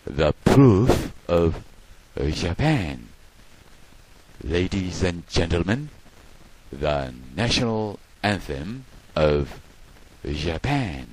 The Proof of Japan. Ladies and gentlemen, the national anthem of Japan.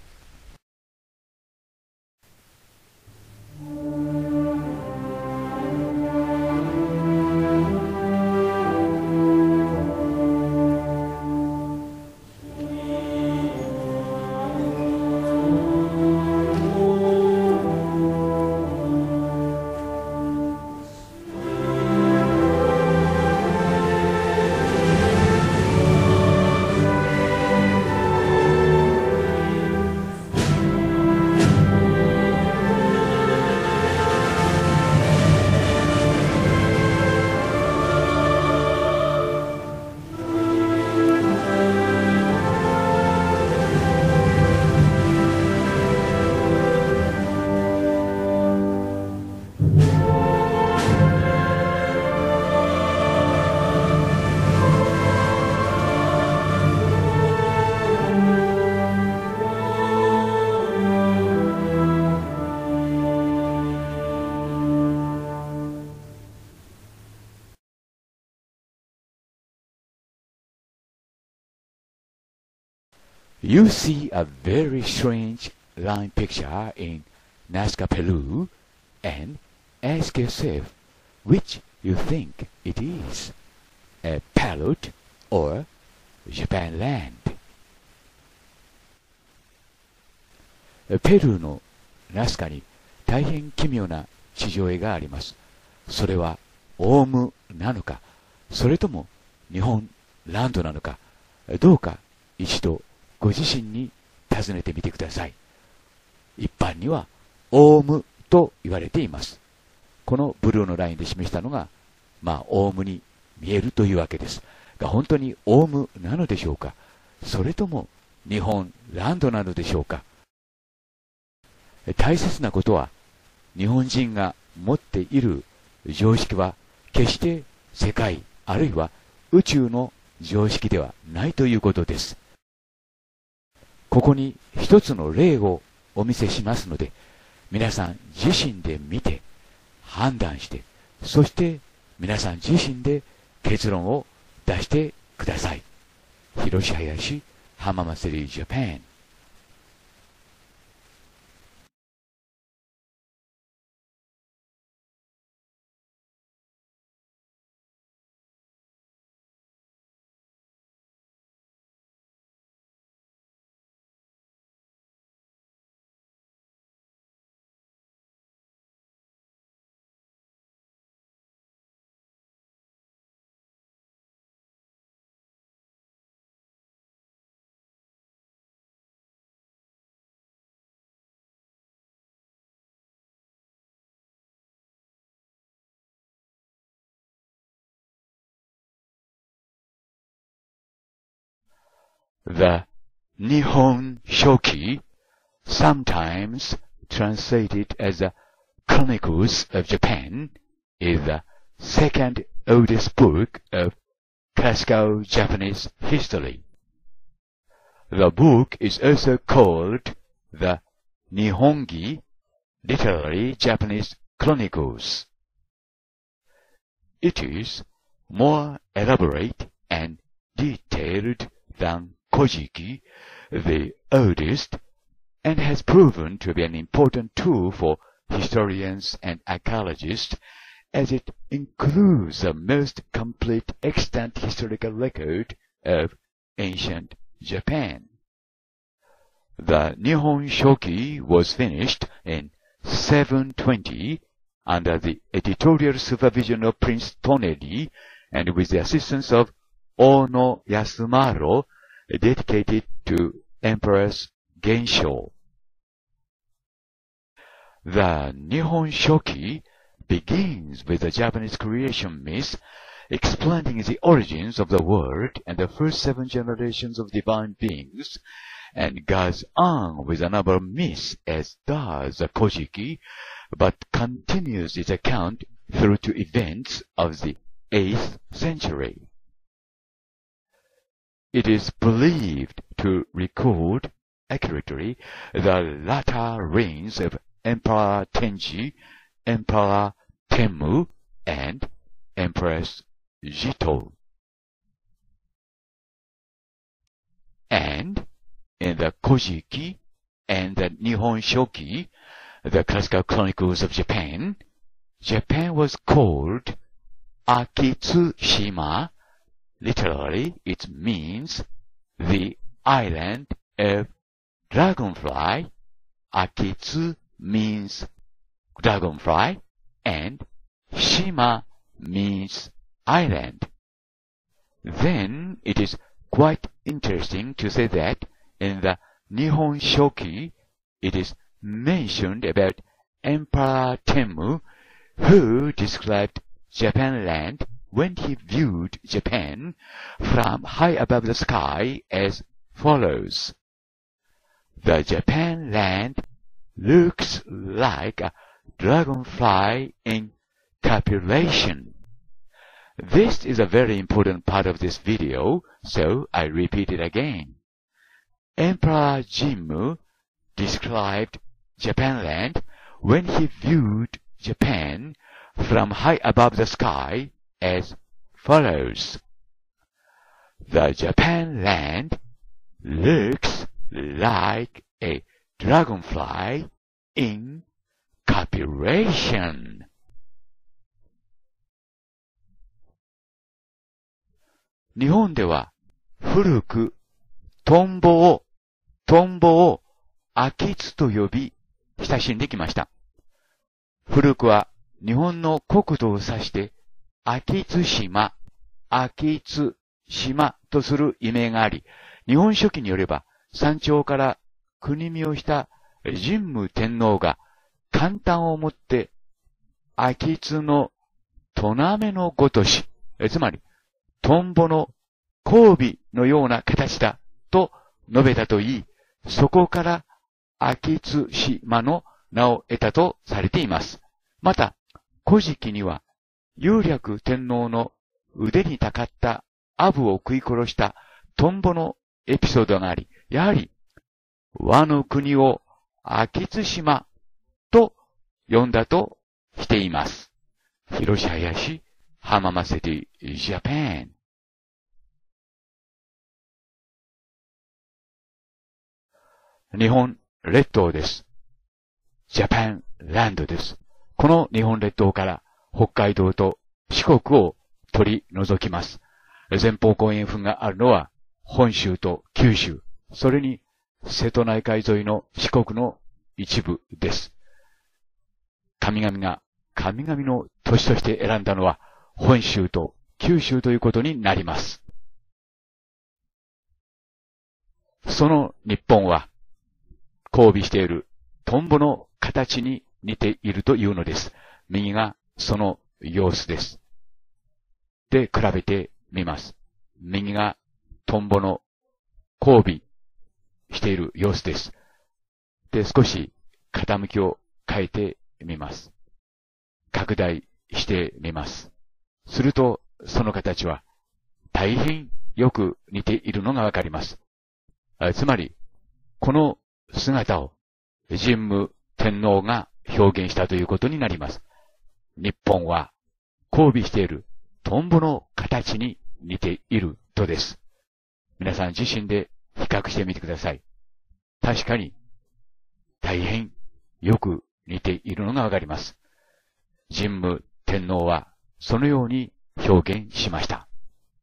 You see a very strange line picture in Nazca, Peru, and ask yourself which you think it is, a parrot or Japan land. ペルーのナスカに大変奇妙な地上絵があります。それはオウムなのか、それとも日本ランドなのか、どうか一度ご自身に尋ねてみてください。一般にはオウムと言われています。このブルーのラインで示したのが、オウムに見えるというわけですが、本当にオウムなのでしょうか、それとも日本ランドなのでしょうか。大切なことは、日本人が持っている常識は決して世界あるいは宇宙の常識ではないということです。ここに一つの例をお見せしますので、皆さん自身で見て判断して、そして皆さん自身で結論を出してください。広し林浜祭りジャパン。The Nihon Shoki, sometimes translated as the Chronicles of Japan, is the second oldest book of classical Japanese history. The book is also called the Nihongi, literally Japanese Chronicles. It is more elaborate and detailed than Kojiki, the oldest, and has proven to be an important tool for historians and archaeologists, as it includes the most complete extant historical record of ancient Japan. The Nihon Shoki was finished in 720 under the editorial supervision of Prince Toneri and with the assistance of Ono Yasumaro, dedicated to Empress Gensho. The Nihon Shoki begins with the Japanese creation myth, explaining the origins of the world and the first 7 generations of divine beings, and goes on with a number of myths as does the Kojiki, but continues its account through to events of the 8th century. It is believed to record accurately the latter reigns of Emperor Tenji, Emperor Tenmu, and Empress Jito. And in the Kojiki and the Nihon Shoki, the classical chronicles of Japan, Japan was called Akitsushima. Literally, it means the island of dragonfly. Akitsu means dragonfly, and Shima means island. Then it is quite interesting to say that in the Nihon Shoki, it is mentioned about Emperor Tenmu, who described Japan land when he viewed Japan from high above the sky as follows. The Japan land looks like a dragonfly in copulation. This is a very important part of this video, so I repeat it again. Emperor Jimmu described Japan land when he viewed Japan from high above the sky as follows. The Japan land looks like a dragonfly in copulation. 日本では古くトンボを秋津と呼び親しんできました。古くは日本の国土を指して秋津島とする異名があり、日本書紀によれば山頂から国見をした神武天皇が冠端をもって秋津のトナメのごとし、つまりトンボの交尾のような形だと述べたといい、そこから秋津島の名を得たとされています。また、古事記には雄略天皇の腕にたかったアブを食い殺したトンボのエピソードがあり、やはり和の国を秋津島と呼んだとしています。広島林浜松シティ、ジャパン。日本列島です。ジャパンランドです。この日本列島から北海道と四国を取り除きます。前方後円墳があるのは本州と九州、それに瀬戸内海沿いの四国の一部です。神々が神々の都市として選んだのは本州と九州ということになります。その日本は交尾しているトンボの形に似ているというのです。右がその様子です。で、比べてみます。右がトンボの交尾している様子です。で、少し傾きを変えてみます。拡大してみます。すると、その形は大変よく似ているのがわかります。つまり、この姿を神武天皇が表現したということになります。日本は交尾しているトンボの形に似ているとです。皆さん自身で比較してみてください。確かに大変よく似ているのがわかります。神武天皇はそのように表現しました。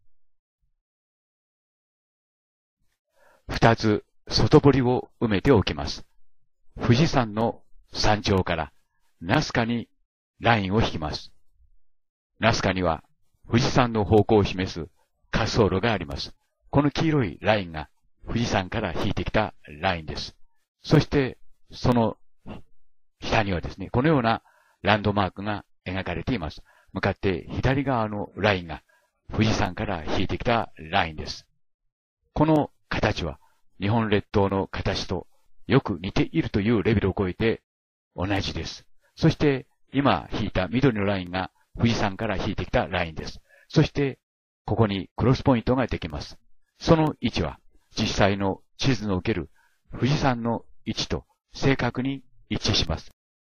二つ外堀を埋めておきます。富士山の山頂からナスカにラインを引きます。ナスカには富士山の方向を示す滑走路があります。この黄色いラインが富士山から引いてきたラインです。そしてその下にはですね、このようなランドマークが描かれています。向かって左側のラインが富士山から引いてきたラインです。この形は日本列島の形とよく似ているというレベルを超えて同じです。そして今引いた緑のラインが富士山から引いてきたラインです。そしてここにクロスポイントができます。その位置は実際の地図の受ける富士山の位置と正確に一致します。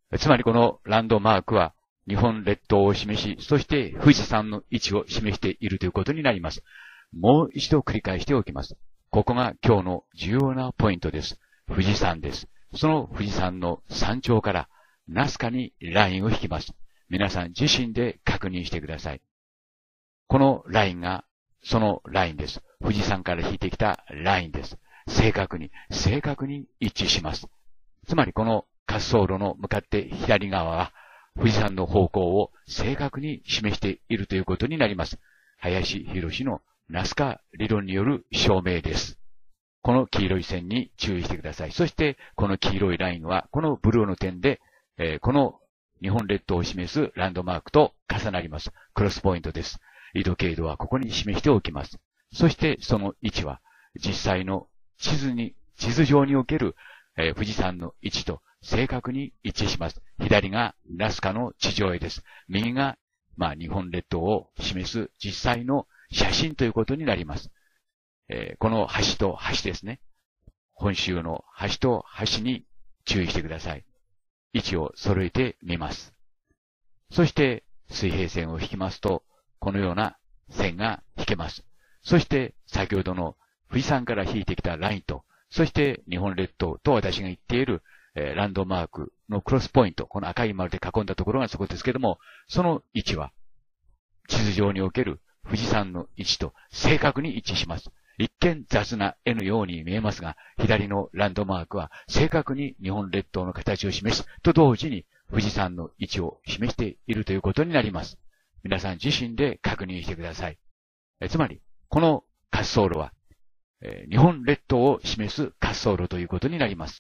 つまりこのランドマークは日本列島を示し、そして富士山の位置を示しているということになります。もう一度繰り返しておきます。ここが今日の重要なポイントです。富士山です。その富士山の山頂からナスカにラインを引きます。皆さん自身で確認してください。このラインがそのラインです。富士山から引いてきたラインです。正確に一致します。つまりこの滑走路の向かって左側は富士山の方向を正確に示しているということになります。林博のナスカ理論による証明です。この黄色い線に注意してください。そしてこの黄色いラインはこのブルーの点で、この日本列島を示すランドマークと重なります。クロスポイントです。緯度経度はここに示しておきます。そしてその位置は実際の地図上における、富士山の位置と正確に一致します。左がナスカの地上絵です。右が、日本列島を示す実際の写真ということになります。この橋と橋ですね。本州の橋と橋に注意してください。位置を揃えてみます。そして水平線を引きますと、このような線が引けます。そして先ほどの富士山から引いてきたラインと、そして日本列島と私が言っているランドマークのクロスポイント、この赤い丸で囲んだところがそこですけども、その位置は地図上における富士山の位置と正確に一致します。一見雑な絵のように見えますが、左のランドマークは正確に日本列島の形を示すと同時に富士山の位置を示しているということになります。皆さん自身で確認してください。つまり、この滑走路は、日本列島を示す滑走路ということになります。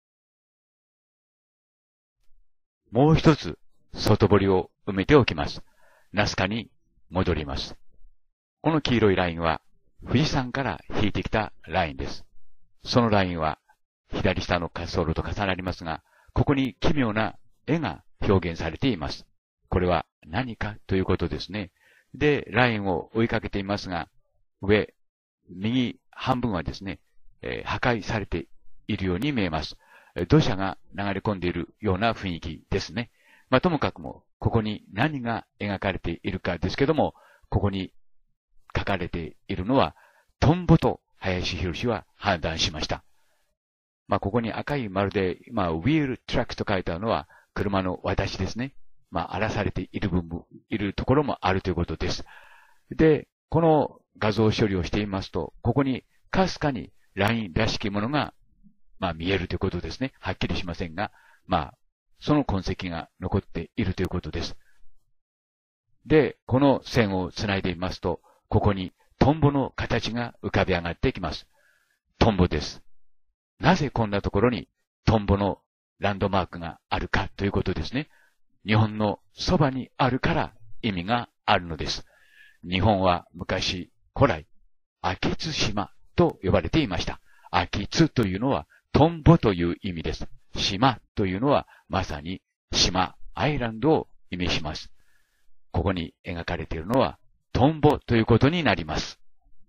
もう一つ、外堀を埋めておきます。ナスカに戻ります。この黄色いラインは、富士山から引いてきたラインです。そのラインは、左下の滑走路と重なりますが、ここに奇妙な絵が表現されています。これは何かということですね。で、ラインを追いかけていますが、右半分はですね、破壊されているように見えます。土砂が流れ込んでいるような雰囲気ですね。ともかくも、ここに何が描かれているかですけども、ここに書かれているのは、トンボと林博は判断しました。ここに赤い丸で、ウィールトラックと書いてあるのは、車の私ですね。荒らされているところもあるということです。で、この画像処理をしていますと、ここにかすかにラインらしきものが、見えるということですね。はっきりしませんが、その痕跡が残っているということです。で、この線をつないでみますと、ここにトンボの形が浮かび上がってきます。トンボです。なぜこんなところにトンボのランドマークがあるかということですね。日本のそばにあるから意味があるのです。日本は昔、古来、秋津島と呼ばれていました。秋津というのはトンボという意味です。島というのはまさに島、アイランドを意味します。ここに描かれているのはトンボということになります。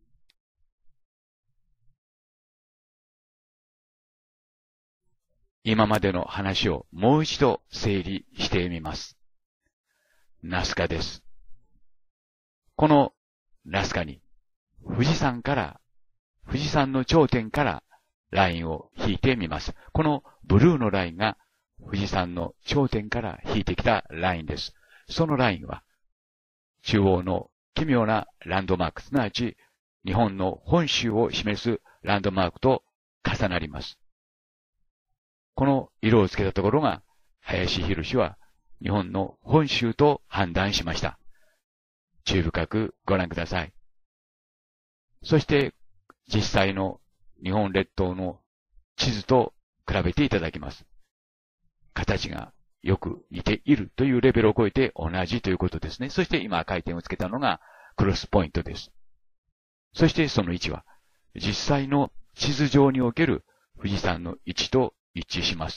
今までの話をもう一度整理してみます。ナスカです。このナスカに富士山の頂点からラインを引いてみます。このブルーのラインが富士山の頂点から引いてきたラインです。そのラインは中央の奇妙なランドマーク、すなわち日本の本州を示すランドマークと重なります。この色をつけたところが林博は日本の本州と判断しました。注意深くご覧ください。そして実際の日本列島の地図と比べていただきます。形がよく似ているというレベルを超えて同じということですね。そして今赤い点をつけたのがクロスポイントです。そしてその位置は実際の地図上における富士山の位置と一致します。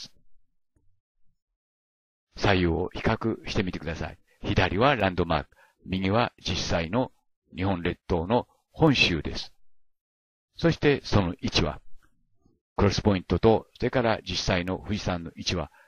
左右を比較してみてください。左はランドマーク、右は実際の日本列島の本州です。そしてその位置は、クロスポイントと、それから実際の富士山の位置は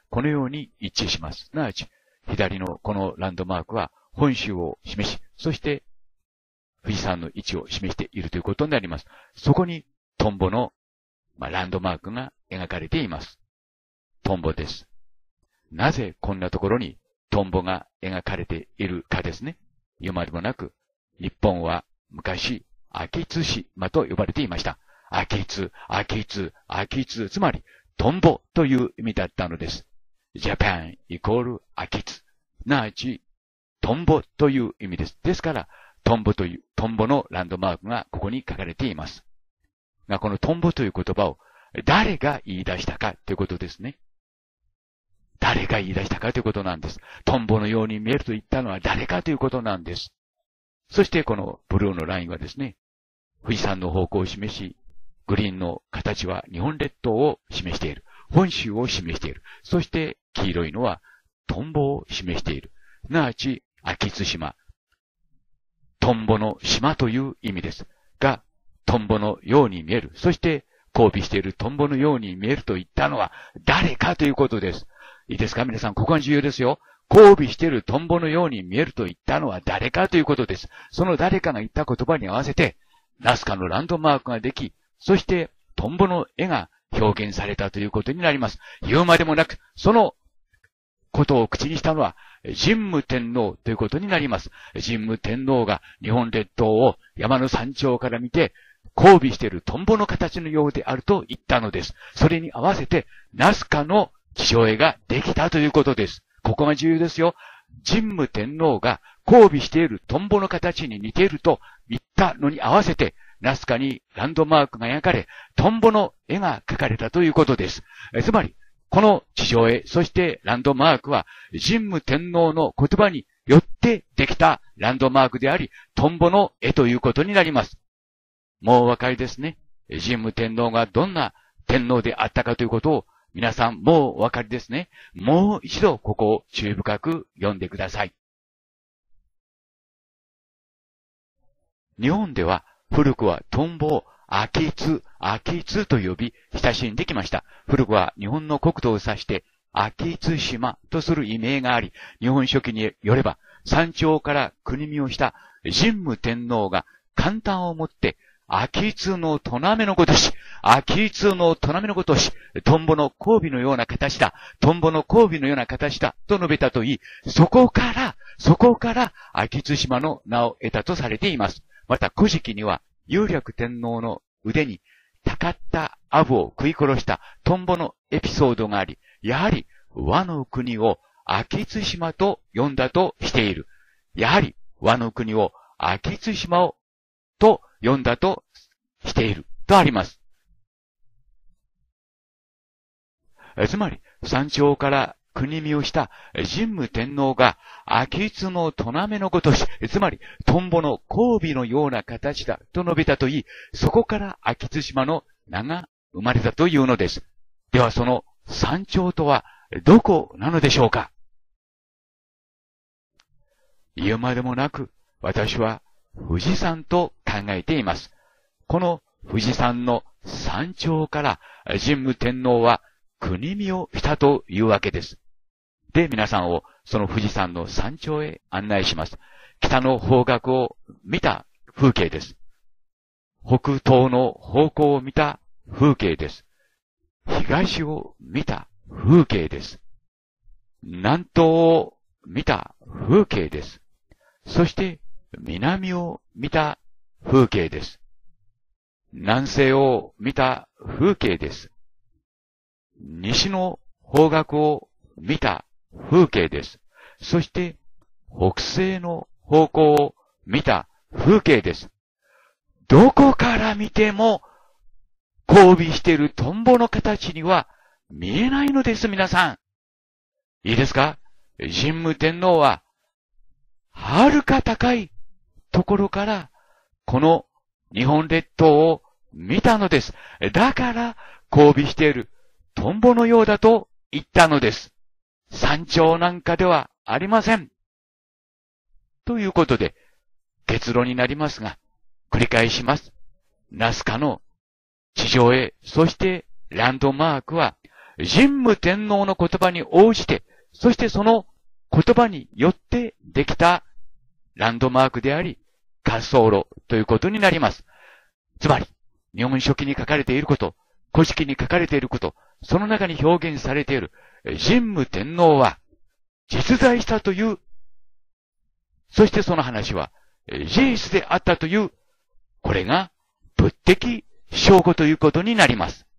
このように一致します。すなわち、左のこのランドマークは本州を示し、そして富士山の位置を示しているということになります。そこにトンボの、ランドマークが描かれています。トンボです。なぜこんなところにトンボが描かれているかですね。言うまでもなく、日本は昔、秋津島と呼ばれていました。秋津、つまり、トンボという意味だったのです。Japan イコール秋津。すなわち、トンボという意味です。ですから、トンボのランドマークがここに書かれています。が、このトンボという言葉を誰が言い出したかということですね。誰が言い出したかということなんです。トンボのように見えると言ったのは誰かということなんです。そしてこのブルーのラインはですね、富士山の方向を示し、グリーンの形は日本列島を示している。本州を示している。そして黄色いのはトンボを示している。すなわち、秋津島。トンボの島という意味です。が、トンボのように見える。そして、交尾しているトンボのように見えると言ったのは誰かということです。いいですか皆さん、ここが重要ですよ。交尾しているトンボのように見えると言ったのは誰かということです。その誰かが言った言葉に合わせて、ナスカのランドマークができ、そしてトンボの絵が表現されたということになります。言うまでもなく、そのことを口にしたのは、神武天皇ということになります。神武天皇が日本列島を山の山頂から見て、交尾しているトンボの形のようであると言ったのです。それに合わせて、ナスカの気象絵ができたということです。ここが重要ですよ。神武天皇が交尾しているトンボの形に似ていると言ったのに合わせて、ナスカにランドマークが描かれ、トンボの絵が描かれたということです。つまり、この地上絵、そしてランドマークは、神武天皇の言葉によってできたランドマークであり、トンボの絵ということになります。もうお分かりですね。神武天皇がどんな天皇であったかということを、皆さんもうお分かりですね。もう一度ここを注意深く読んでください。日本では古くはトンボを秋津と呼び親しんできました。古くは日本の国土を指して秋津島とする異名があり、日本書紀によれば山頂から国見をした神武天皇が簡単をもって秋津のトナメのごとし、トンボの交尾のような形だ、と述べたといい、そこから秋津島の名を得たとされています。また古事記には、有略天皇の腕にたかったアブを食い殺したトンボのエピソードがあり、やはり和の国を秋津島と呼んだとしている。やはり和の国を秋津島をと呼んだとしているとあります。つまり、山頂から国見をした神武天皇が秋津のトナメのごとし、つまりトンボの交尾のような形だと述べたといい、そこから秋津島の名が生まれたというのです。ではその山頂とはどこなのでしょうか。言うまでもなく、私は富士山と考えています。この富士山の山頂から神武天皇は国見をしたというわけです。で、皆さんをその富士山の山頂へ案内します。北の方角を見た風景です。北東の方向を見た風景です。東を見た風景です。南東を見た風景です。そして南を見た風景です。南西を見た風景です。西の方角を見た風景です。そして北西の方向を見た風景です。どこから見ても交尾しているトンボの形には見えないのです、皆さん。いいですか？神武天皇は遥か高いところからこの日本列島を見たのです。だから交尾しているトンボのようだと言ったのです。山頂なんかではありません。ということで結論になりますが、繰り返します。ナスカの地上絵、そしてランドマークは神武天皇の言葉に応じて、そしてその言葉によってできたランドマークであり、滑走路ということになります。つまり、日本書紀に書かれていること、古式に書かれていること、その中に表現されている神武天皇は実在したという、そしてその話は事実であったという、これが仏的証拠ということになります。